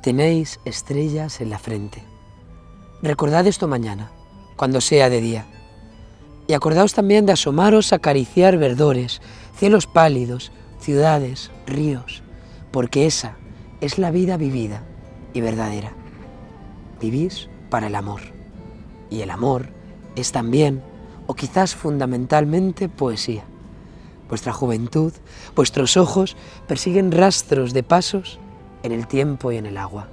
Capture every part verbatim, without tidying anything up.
Tenéis estrellas en la frente. Recordad esto mañana, cuando sea de día. Y acordaos también de asomaros a acariciar verdores, cielos pálidos, ciudades, ríos, porque esa es la vida vivida y verdadera. Vivís para el amor. Y el amor es también, o quizás fundamentalmente, poesía. Vuestra juventud, vuestros ojos persiguen rastros de pasos en el tiempo y en el agua.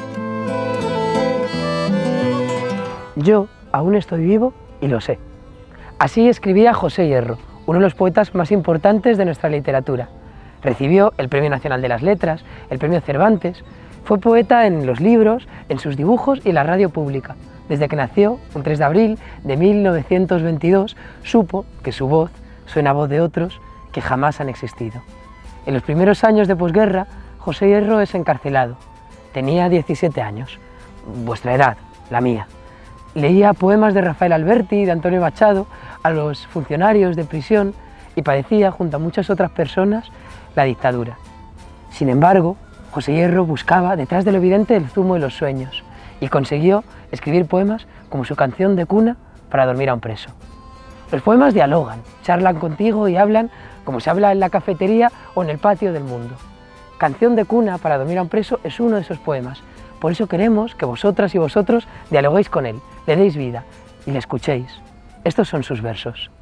Yo aún estoy vivo y lo sé. Así escribía José Hierro, uno de los poetas más importantes de nuestra literatura. Recibió el Premio Nacional de las Letras, el Premio Cervantes. Fue poeta en los libros, en sus dibujos y en la radio pública. Desde que nació, un tres de abril de mil novecientos veintidós, supo que su voz suena a voz de otros que jamás han existido. En los primeros años de posguerra, José Hierro es encarcelado. Tenía diecisiete años, vuestra edad, la mía. Leía poemas de Rafael Alberti y de Antonio Machado a los funcionarios de prisión y padecía, junto a muchas otras personas, la dictadura. Sin embargo, José Hierro buscaba, detrás de lo evidente, el zumo de los sueños y consiguió escribir poemas como su canción de cuna para dormir a un preso. Los poemas dialogan, charlan contigo y hablan como se habla en la cafetería o en el patio del mundo. Canción de cuna para dormir a un preso es uno de esos poemas. Por eso queremos que vosotras y vosotros dialoguéis con él, le deis vida y le escuchéis. Estos son sus versos.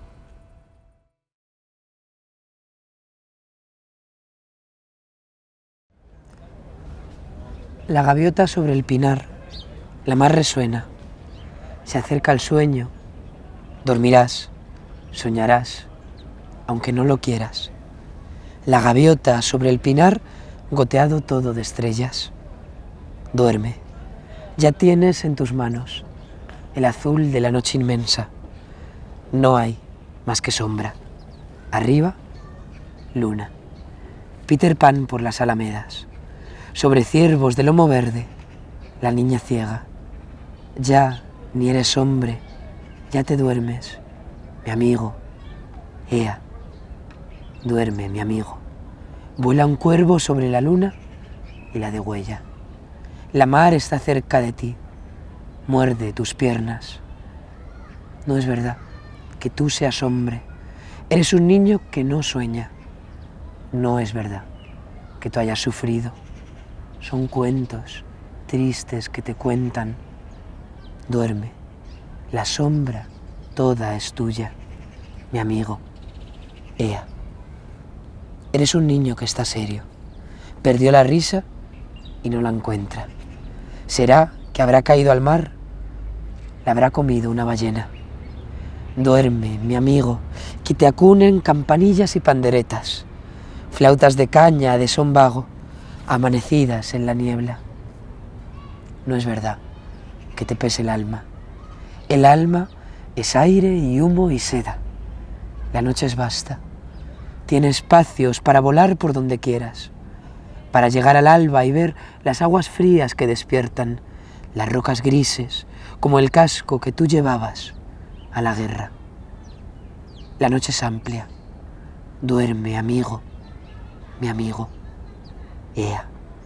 La gaviota sobre el pinar, la mar resuena. Se acerca el sueño, dormirás, soñarás, aunque no lo quieras. La gaviota sobre el pinar, goteado todo de estrellas. Duerme, ya tienes en tus manos el azul de la noche inmensa. No hay más que sombra. Arriba, luna. Peter Pan por las alamedas. Sobre ciervos de lomo verde, la niña ciega. Ya ni eres hombre, ya te duermes, mi amigo. Ea, duerme, mi amigo. Vuela un cuervo sobre la luna y la degüella. La mar está cerca de ti, muerde tus piernas. No es verdad que tú seas hombre, eres un niño que no sueña. No es verdad que tú hayas sufrido, son cuentos tristes que te cuentan. Duerme, la sombra toda es tuya, mi amigo. Ea, eres un niño que está serio, perdió la risa y no la encuentra. ¿Será que habrá caído al mar? La habrá comido una ballena. Duerme, mi amigo, que te acunen campanillas y panderetas, flautas de caña de son vago, amanecidas en la niebla. No es verdad que te pese el alma. El alma es aire y humo y seda. La noche es vasta. Tiene espacios para volar por donde quieras, para llegar al alba y ver las aguas frías que despiertan, las rocas grises, como el casco que tú llevabas a la guerra. La noche es amplia. Duerme, amigo, mi amigo. Ea.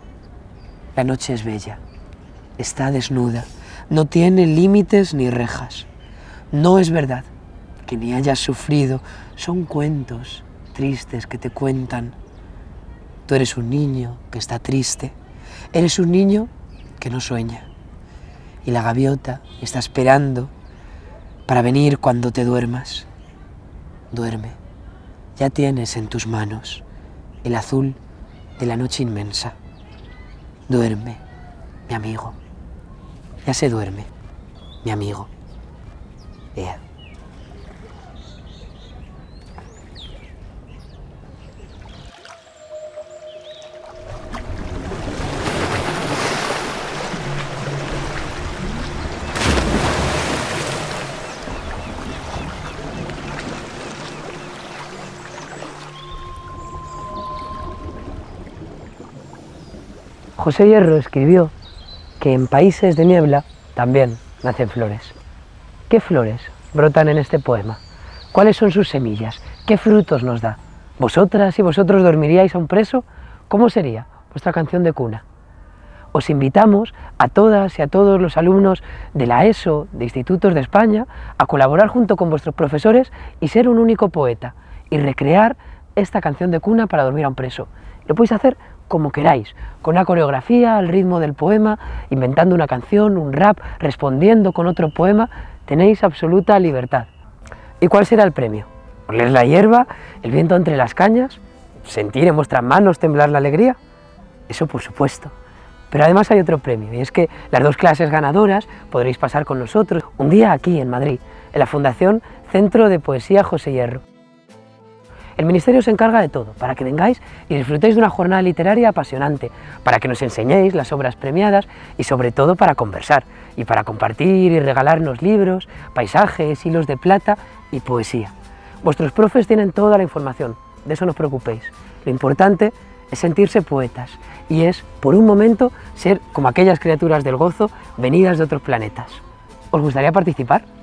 La noche es bella. Está desnuda. No tiene límites ni rejas. No es verdad que ni hayas sufrido. Son cuentos tristes que te cuentan. Tú eres un niño que está triste. Eres un niño que no sueña. Y la gaviota está esperando para venir cuando te duermas. Duerme. Ya tienes en tus manos el azul de la noche inmensa. Duerme, mi amigo. Ya se duerme, mi amigo. Ea. José Hierro escribió que en países de niebla también nacen flores. ¿Qué flores brotan en este poema? ¿Cuáles son sus semillas? ¿Qué frutos nos da? ¿Vosotras y vosotros dormiríais a un preso? ¿Cómo sería vuestra canción de cuna? Os invitamos a todas y a todos los alumnos de la ESO, de institutos de España, a colaborar junto con vuestros profesores y ser un único poeta y recrear esta canción de cuna para dormir a un preso. Lo podéis hacer como queráis, con una coreografía al ritmo del poema, inventando una canción, un rap, respondiendo con otro poema, tenéis absoluta libertad. ¿Y cuál será el premio? ¿Oler la hierba, el viento entre las cañas? ¿Sentir en vuestras manos temblar la alegría? Eso por supuesto. Pero además hay otro premio, y es que las dos clases ganadoras podréis pasar con nosotros un día aquí en Madrid, en la Fundación Centro de Poesía José Hierro. El Ministerio se encarga de todo, para que vengáis y disfrutéis de una jornada literaria apasionante, para que nos enseñéis las obras premiadas y sobre todo para conversar, y para compartir y regalarnos libros, paisajes, hilos de plata y poesía. Vuestros profes tienen toda la información, de eso no os preocupéis. Lo importante es sentirse poetas y es, por un momento, ser como aquellas criaturas del gozo venidas de otros planetas. ¿Os gustaría participar?